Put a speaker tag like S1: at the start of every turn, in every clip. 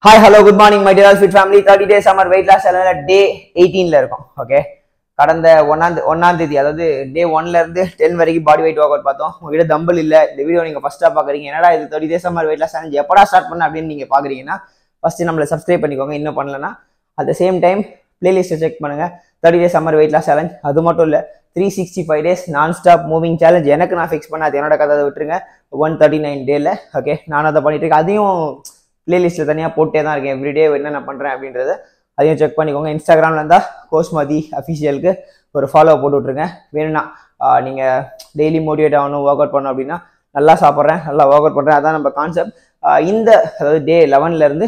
S1: Hi, hello, good morning, my dear Fit family. 30 days summer weight loss challenge day 18 இருக்கும். Okay, கடந்த ஒன்னாம் தேதி அதாவது டே 1ல இருந்து 10 வரைக்கும் பாடி வெயிட் ஒர்க் அவுட் பார்த்தோம். உங்ககிட்ட தம்பிள் இல்ல. இந்த வீடியோ நீங்க ஃபர்ஸ்டா பாக்குறீங்க. என்னடா இது 30 days summer weight loss challenge எப்படா ஸ்டார்ட் பண்ண அப்படின்னு நீங்க பாக்குறீங்கன்னா ஃபர்ஸ்ட் நம்மள சப்ஸ்கிரைப் பண்ணிக்கோங்க. இன்னும் பண்ணலனா at the same time playlist check பண்ணுங்க. 30 days summer weight loss challenge அது மட்டும் இல்ல 365 days நான் ஸ்டாப் மூவிங் சேலஞ்ச் எனக்கு நான் ஃபிக்ஸ் பண்ண, அது என்னோட கதை, அதை விட்டுருங்க. 139 டேல ஓகே நான் அதை பண்ணிட்டு இருக்கேன். அதையும் பிளேலிஸ்ட்டில் தனியாக போட்டே தான் இருக்கேன். எவ்ரிடே என்னென்ன பண்ணுறேன் அப்படின்றத அதையும் செக் பண்ணிக்கோங்க. இன்ஸ்டாகிராமில் இருந்தால் கோஸ்மதி அஃபிஷியலுக்கு ஒரு ஃபாலோ போட்டு விட்ருங்க. வேணும்னா நீங்கள் டெய்லி மோட்டிவேட் ஆகணும், ஒர்க் அவுட் பண்ணணும் அப்படின்னா நல்லா சாப்பிட்றேன், நல்லா ஒர்க் அவுட் பண்ணுறேன், அதான் நம்ம கான்செப்ட். இந்த அதாவது டே 11லேருந்து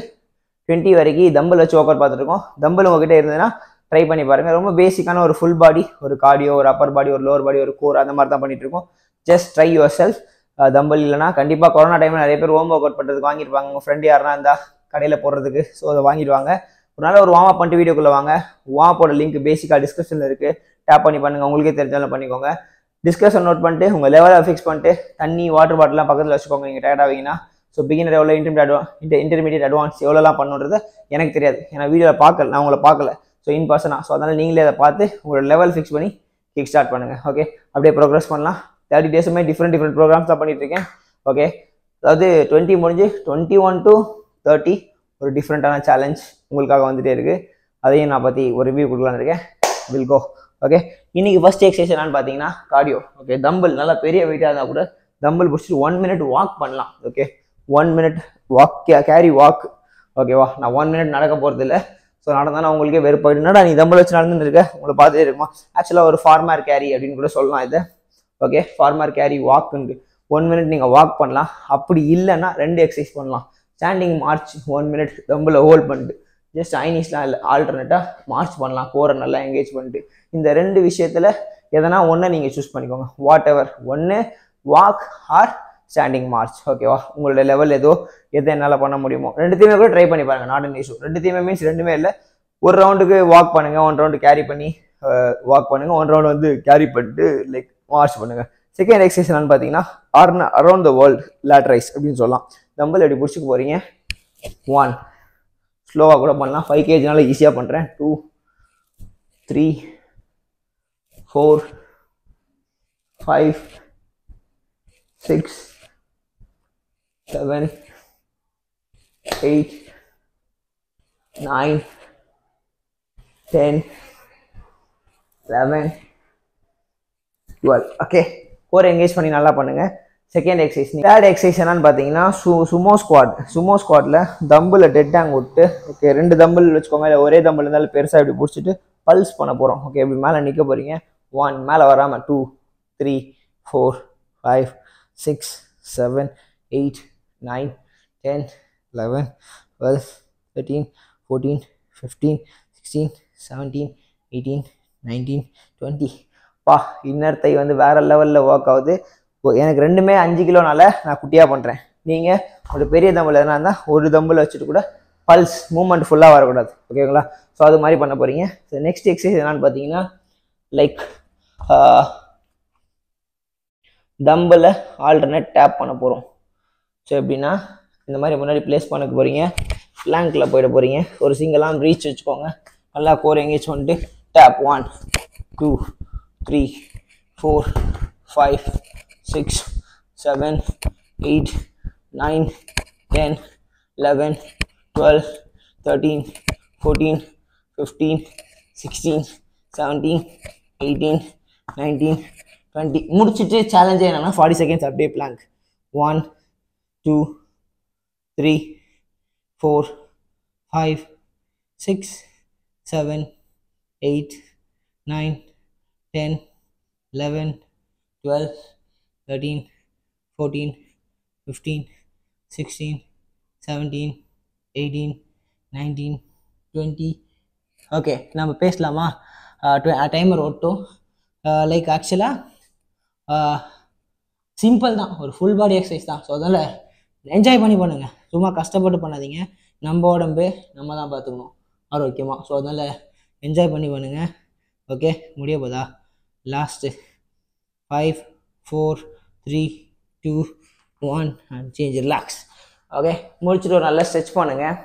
S1: 20 வரைக்கும் தம்பிள் வச்சு ஒர்க் அவுட் பார்த்துருக்கோம். தம்பிள் உங்ககிட்ட இருந்ததுன்னா ட்ரை பண்ணி பாருங்கள். ரொம்ப பேசிக்கான ஒரு ஃபுல் பாடி, ஒரு கார்டியோ, ஒரு அப்பர் பாடி, ஒரு லோவர் பாடி, ஒரு கோர், அந்த மாதிரி தான் பண்ணிட்டு இருக்கோம். Just try yourself. Dumbbell இல்லைனா கண்டிப்பாக கொரோனா டைமில் நிறைய பேர் ஹோம் ஒர்க் அவுட் பண்ணுறதுக்கு வாங்கியிருப்பாங்க. உங்கள் ஃப்ரெண்டு யாருனா இருந்தால் கடையில் போடுறதுக்கு, ஸோ அதை வாங்கிடுவாங்க. ஒரு நாள் ஒரு வார்ம் அப் பண்ணிட்டு வீடியோக்குள்ளே வாங்க. வார்ம் அப்போட லிங்க் பேசிக்காக டிஸ்கிரிப்ஷனில் இருக்குது, டேப் பண்ணி பண்ணுங்கள். உங்களுக்கே தெரிஞ்சாலும் பண்ணிக்கோங்க. டிஸ்கஷன் நோட் பண்ணிட்டு உங்கள் லெவலை ஃபிக்ஸ் பண்ணிட்டு தண்ணி, வாட்டர் பாட்டிலாம் பக்கத்தில் வச்சுக்கோங்க நீங்கள் டயர்ட் ஆகிங்கன்னா. ஸோ பிகினர் எவ்வளோ, இன்டர்மீடியட் அட்வான்ஸ் எவ்வளோலாம் பண்ணுறது எனக்கு தெரியாது, ஏன்னா வீடியோவில் பார்க்கல, நான் உங்களை பார்க்கல. ஸோ இன் பர்சனாக, ஸோ அதனால் நீங்களே அதை பார்த்து உங்களோட லெவல் ஃபிக்ஸ் பண்ணி கிக் ஸ்டார்ட் பண்ணுங்கள். ஓகே, அப்படியே ப்ரோக்ரஸ் பண்ணலாம். 30 டேஸுமே டிஃப்ரெண்ட் ப்ரோக்ராம்ஸ் தான் பண்ணிட்டு இருக்கேன். ஓகே, அதாவது 20 முடிஞ்சு 21 to 30 ஒரு டிஃப்ரெண்ட்டான சேலஞ்ச் உங்களுக்காக வந்துட்டே இருக்கு. அதையும் நான் பற்றி ஒரு ரிவ்யூ கொடுக்கலான்னு இருக்கேன். We'll go. ஓகே, இன்னைக்கு ஃபர்ஸ்ட் எக்ஸசைஸ் என்னன்னு பார்த்தீங்கன்னா கார்டியோ. ஓகே, தம்பிள் நல்லா பெரிய வெயிட்டாக இருந்தால் கூட தம்பிள் பிடிச்சிட்டு 1 minute வாக் பண்ணலாம். Okay, 1 minute walk, carry walk. ஓகேவா, நான் 1 minute நடக்க போகிறது இல்லை. ஸோ நடந்தாலும் அவங்களுக்கே வெறுப்பாயிடு, என்னடா நீ தம்பிள் வச்சு நடந்துட்டு இருக்க, உங்களை பார்த்துட்டே இருக்குமா. ஆக்சுவலாக ஒரு ஃபார்மர் கேரி அப்படின்னு கூட சொல்லலாம் இதை. ஓகே, ஃபார்மர் கேரி வாக்குன்னு 1 minute நீங்கள் வாக் பண்ணலாம். அப்படி இல்லைன்னா 2 எக்ஸசைஸ் பண்ணலாம். Standing march 1 minute dumbbell hold பண்ணிட்டு ஜஸ்ட் ஐனிஸ்லாம் இல்லை, ஆல்டர்னேட்டாக மார்ச் பண்ணலாம், கோரை நல்லா என்கேஜ் பண்ணிட்டு. இந்த 2 விஷயத்தில் எதனா ஒன்று நீங்கள் சூஸ் பண்ணிக்கோங்க. வாட் எவர், ஒன்று வாக் ஆர் ஸ்டாண்டிங் மார்ச். ஓகேவா, உங்களோட லெவல் எது என்னால் பண்ண முடியுமோ ரெண்டுத்தையுமே கூட ட்ரை பண்ணி பாருங்கள். Not an issue. ரெண்டுத்தையுமே மீன்ஸ் ரெண்டுமே இல்லை. ஒரு ரவுண்டுக்கு வாக் பண்ணுங்கள், 1 ரவுண்டு கேரி பண்ணி வாக் பண்ணுங்கள், 1 ரவுண்டு வந்து கேரி பண்ணிட்டு லைக் மார்ச் பண்ணுங்க. செகண்ட் எக்ஸசைஸ் என்னன்னு பார்த்தீங்கன்னா அரௌண்ட் த வேர்ல்ட் லேட்ரைஸ் அப்படின்னு சொல்லலாம். தம்பிள் எப்படி பிடிச்சிக்க போறீங்க. 1 ஸ்லோவாக கூட பண்ணலாம், 5 kgனால ஈஸியாக பண்ணுறேன். 2 3 4 5 6 7 8 9 10 11 12. ஓகே, கோர் என்கேஜ் பண்ணி நல்லா பண்ணுங்க. Second exercise. தேர்ட் எக்ஸசைஸ் என்னன்னு பார்த்தீங்கன்னா சுமோ ஸ்குவாட். சுமோ ஸ்குவாட்ல தம்பில் டெட் ஹேங் விட்டு, ஓகே 2 தம்பிள் வச்சுக்கோங்க, இல்லை ஒரே தம்பிள் இருந்தாலும் பெருசாக இப்படி பிடிச்சிட்டு பல்ஸ் பண்ண போகிறோம். ஓகே, இப்படி மேலே நிற்க போறீங்க. 1 மேலே வராமல் 2 3 4 5 6 7 8 9 10 11 12 13 14 15 16 17 18 19 20. பா, இன்னர் தை வந்து வேற லெவலில் ஒர்க் ஆகுது. எனக்கு ரெண்டுமே 5 கிலோனால நான் குட்டியாக பண்ணுறேன். நீங்கள் ஒரு பெரிய தம்பிள் எதனா இருந்தால் ஒரு தம்பிள் வச்சுட்டு கூட பல்ஸ் மூவ்மெண்ட் ஃபுல்லாக வரக்கூடாது. ஓகேங்களா, ஸோ அது மாதிரி பண்ண போகிறீங்க. ஸோ நெக்ஸ்ட் எக்ஸசைஸ் என்னன்னு பார்த்தீங்கன்னா லைக் தம்பில் ஆல்டர்னேட் டேப் பண்ண போகிறோம். ஸோ எப்படின்னா இந்த மாதிரி முன்னாடி பிளேஸ் பண்ண போகிறீங்க, பிளாங்கில் போயிட போகிறீங்க. ஒரு சிங்கிள் ஆர்ம் ரீச் வச்சுக்கோங்க, நல்லா கோர் எங்கேஜ் பண்ணிட்டு டேப் 1 2 3 4 5 6 7 8 9 10 11 12 13 14 15 16 17 18 19 20. முடிச்சுட்டு சேலஞ்சே என்னன்னா 40 seconds அப்படியே பிளாங்க். 1 2 3 4 5 6 7 8 9 10 11 12 13 14 15 16 17 18 19 20. ஓகே, நம்ம பேசலாமா? டைமர் ஓட்டும். லைக் ஆக்சுவலாக சிம்பிள் தான், ஒரு ஃபுல் பாடி எக்ஸசைஸ் தான். ஸோ அதனால் என்ஜாய் பண்ணி பண்ணுங்கள், சும்மா கஷ்டப்பட்டு பண்ணாதீங்க. நம்ம உடம்பு நம்ம தான் பார்த்துக்கணும் ஆரோக்கியமாக. ஸோ அதனால் என்ஜாய் பண்ணி பண்ணுங்கள். ஓகே, முடிய போதா? Last 5 4 3 2 1 and change, relax. Okay, முடிச்சுட்டு ஒரு நல்லா ஸ்ட்ரெச் பண்ணுங்கள்.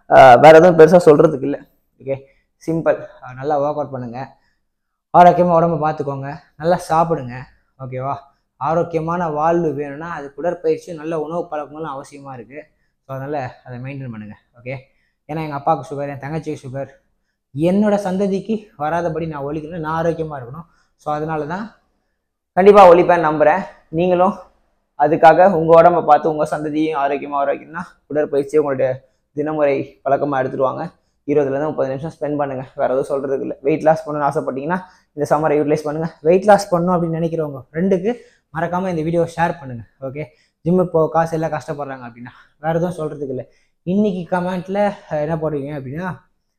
S1: வேற எதுவும் பெருசாக சொல்கிறதுக்கு இல்லை. Okay, simple. நல்லா ஒர்க் அவுட் பண்ணுங்கள், ஆரோக்கியமாக உடம்பை பார்த்துக்கோங்க, நல்லா சாப்பிடுங்க. ஓகேவா? ஆரோக்கியமான வாழ்வு வேணும்னா அது உடற்பயிற்சி நல்ல உணவு பழக்கங்களும் அவசியமாக இருக்குது. ஸோ அதனால் அதை மெயின்டைன் பண்ணுங்கள். ஓகே, ஏன்னா எங்கள் அப்பாவுக்கு சுகர், என் தங்கச்சிக்கு சுகர், என்னோடய சந்ததிக்கு வராதபடி நான் ஒழிக்கணும், நான் ஆரோக்கியமாக இருக்கணும். ஸோ அதனால தான் கண்டிப்பாக ஒழிப்பேன் நம்புகிறேன். நீங்களும் அதுக்காக உங்கள் உடம்பை பார்த்து உங்கள் சந்ததியும் ஆரோக்கியமாக ஆரோக்கியம்னா உடற்பயிற்சியை உங்களுடைய தினமுறை பழக்கமாக எடுத்துருவாங்க. 20லேருந்து 30 நிமிஷம் ஸ்பெண்ட் பண்ணுங்கள். வேறு எதுவும் சொல்கிறதுக்கு இல்லை. வெயிட் லாஸ் பண்ணணும்னு ஆசைப்பட்டீங்கன்னா இந்த சம்மரை யூட்டிலைஸ் பண்ணுங்கள். வெயிட் லாஸ் பண்ணணும் அப்படின்னு நினைக்கிறவங்க ஃப்ரெண்டுக்கு மறக்காமல் இந்த வீடியோவை ஷேர் பண்ணுங்கள். ஓகே, ஜிம்முக்கு போக காசு எல்லாம் கஷ்டப்படுறாங்க அப்படின்னா வேறு எதுவும் சொல்கிறதுக்கு இல்லை. இன்றைக்கி கமெண்ட்டில் என்ன போடுவீங்க அப்படின்னா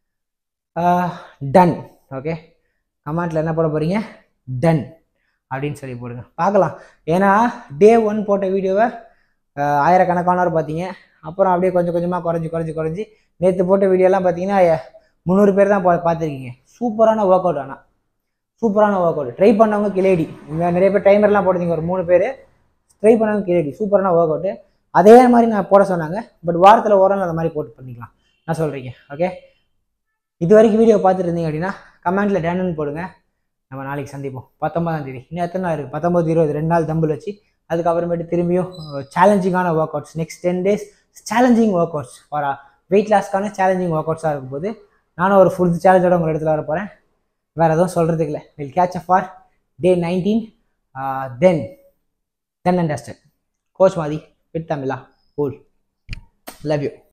S1: டன். ஓகே, கமெண்ட்டில் என்ன போட போகிறீங்க? டன் அப்படின்னு சொல்லி போடுங்க, பார்க்கலாம். ஏன்னா டே 1 போட்ட வீடியோவை ஆயிரக்கணக்கானவர் பார்த்தீங்க. அப்புறம் அப்படியே கொஞ்சம் கொஞ்சமாக குறைஞ்சி நேற்று போட்ட வீடியோலாம் பார்த்தீங்கன்னா 300 பேர் தான் பார்த்துருக்கீங்க. சூப்பரான ஒர்க் அவுட். ஆனால் சூப்பரான ஒர்க் அவுட். ட்ரை பண்ணவங்க கிளேடி. இங்கே நிறைய பேர் டைமர்லாம் போடுறீங்க, ஒரு 3 பேர் ட்ரை பண்ணவங்க கிளேடி. சூப்பரான ஒர்க் அவுட்டு. அதே மாதிரி நான் போட சொன்னாங்க. பட் வாரத்தில் ஒரு நாள் அந்த மாதிரி போட்டு பண்ணிக்கலாம் நான் சொல்கிறீங்க. ஓகே, இது வரைக்கும் வீடியோ பார்த்துட்டு இருந்தீங்க அப்படின்னா கமெண்ட்டில் டேன்னு போடுங்க. நம்ம நாளைக்கு சந்திப்போம். 19ஆம் தேதி. இன்னும் எத்தனை நாள் இருக்குது? 19, 20, 2 நாள் தம்பிள் வச்சு அதுக்கப்புறமேட்டு திரும்பியும் சேலஞ்சிங்கான workouts. Next 10 days challenging workouts for weight லாஸ்க்கான சேலஞ்சிங் ஒர்க் அவுட்ஸாக இருக்கும்போது நானும் ஒரு ஃபுல் சேலஞ்சோட உங்கள் இடத்துல வர போகிறேன். வேறு எதுவும் சொல்கிறதுக்கு இல்லை. We'll catch up for day 19. Then and dusted. Coach மாதிரி ஃபிட் தமிழா. கூல். Love you.